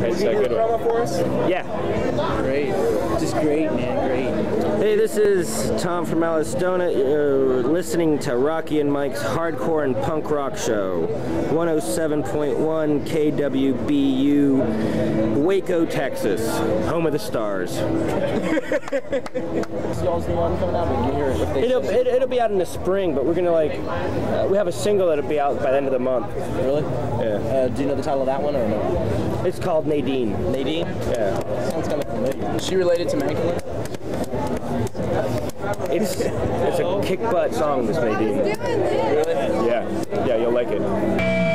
It's a good one. For us? Yeah. Great. Just great, man. Great. Hey, this is Tom from Alistona. You're listening to Rocky and Mike's Hardcore and Punk Rock Show. 107.1 KWBU, Waco, Texas. Home of the stars. Y'all's the one coming out, but you hear it if they It'll be out in the spring, but we're gonna we have a single that'll be out by the end of the month. Really? Yeah. Do you know the title of that one or no? It's called Nadine. Nadine? Yeah. Sounds kind of familiar. Is she related to Magdalene? It's a kick butt song, Miss Nadine. Really? Yeah. Yeah, you'll like it.